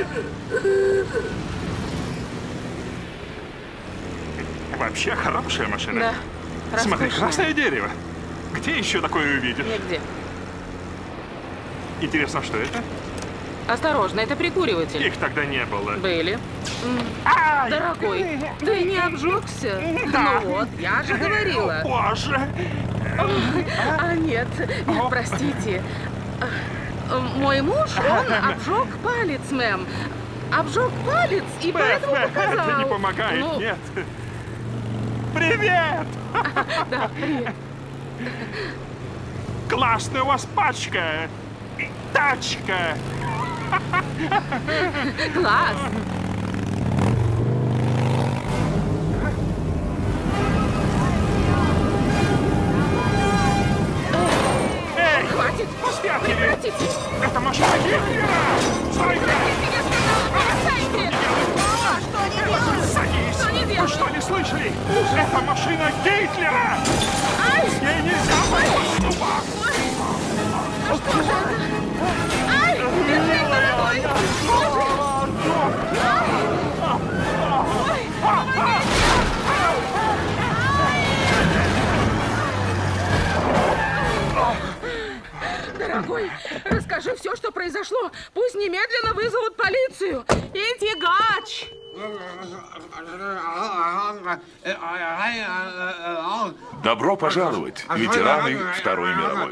Вообще хорошая машина. Да. Смотри, Роскошная. красное дерево. Где еще такое увидишь? Нигде. Интересно, что это? Осторожно, это прикуриватель. Их тогда не было. Были. Ай! Дорогой, ты не обжегся? Да. Ну вот, я же говорила. Боже! Нет, простите. Мой муж, он обжег палец, мэм. Обжег палец и поэтому показал. Это не помогает, Ну, нет. Привет! Да, привет. Классная у вас пачка! И тачка! Класс. Эй! Хватит. Спрятали! Прекратите. Это машина Гитлера! Стойте! Я сказала, бросайте. Садись! Что не Вы делаю? что, не слышали? Это машина Гитлера! Ай, С ней нельзя поступать! что же это? Ай, держись, дорогой. Ой, помоги. Дорогой, расскажи все, что произошло. Пусть немедленно вызовут полицию. И тягач. Добро пожаловать, ветераны Второй мировой.